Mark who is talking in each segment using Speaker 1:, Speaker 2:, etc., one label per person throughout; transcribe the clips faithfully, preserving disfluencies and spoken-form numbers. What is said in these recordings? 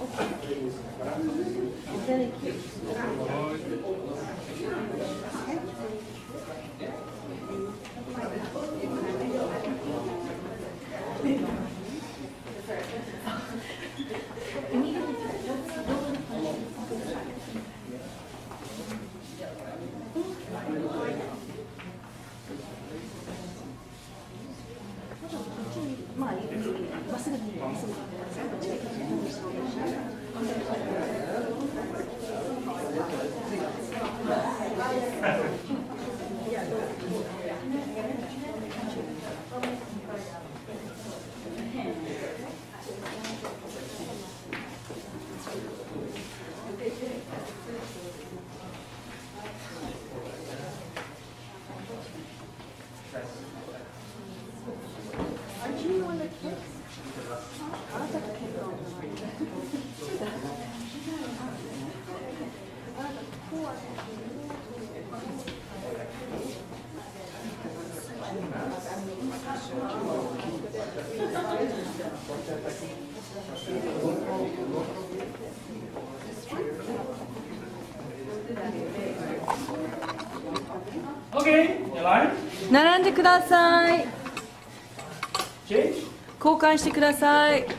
Speaker 1: 並んでください。交換してください。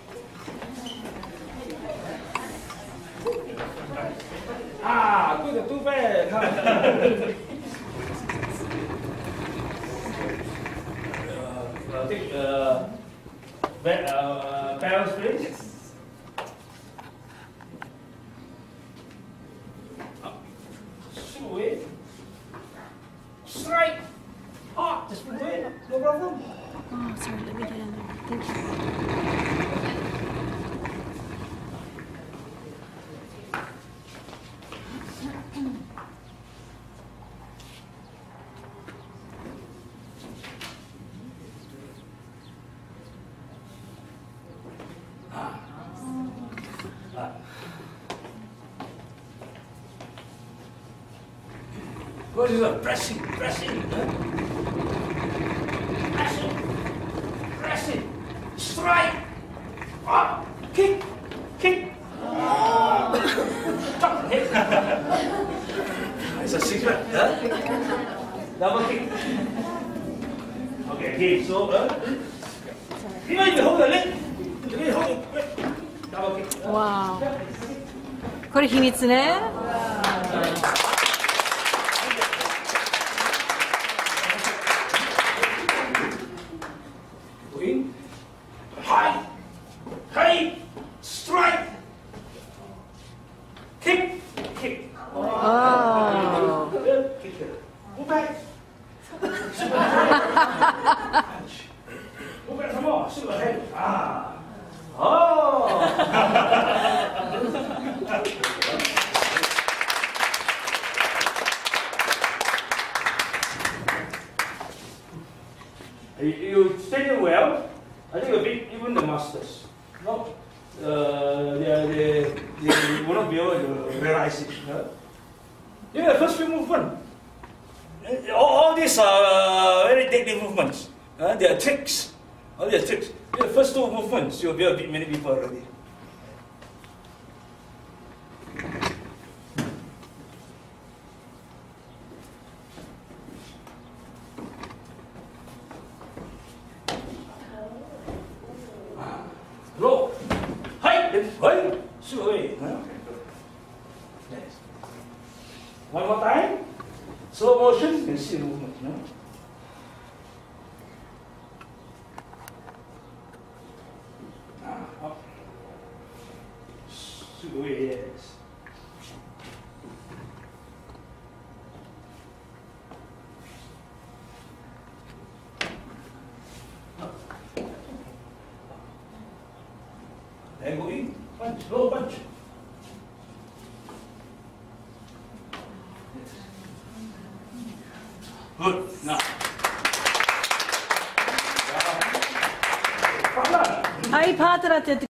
Speaker 2: ああ、これでトゥーベー。Take uh, uh, barrel springs. Shoot away. Strike. Ah, just move away. No problem.
Speaker 1: Oh, sorry. Let me get in there. Thank you.
Speaker 2: What is that? Pressing, pressing, huh? Pressing, pressing, strike, ah, kick, kick. Oh. Stop it. It's a secret, huh? Double kick. Okay, okay, so, uh, you need to hold the leg. You need to hold it. Double kick.
Speaker 1: Wow. これ秘密ね。
Speaker 2: High, high, strike, kick, kick.
Speaker 1: Oh.
Speaker 2: Kick it. Move back. Move back some more. Shoot ahead. Ah. Oh. you, you study well. I think a bit, even the masters, no, uh, they, they, they will not be able to realize it. Huh? Yeah, the first few movements, all, all these are very deadly movements. Uh, they are tricks. All these are tricks. Yeah, the first two movements, you'll be able to beat many people already. Roll. Hi. Hi. Shoot away. Huh? Yes. One more time. Slow motion. You can see the movement. No? Ah, up. Shoot away. Yes. Then go in, punch, low punch. Good. Now.
Speaker 1: はい、パートナーってやって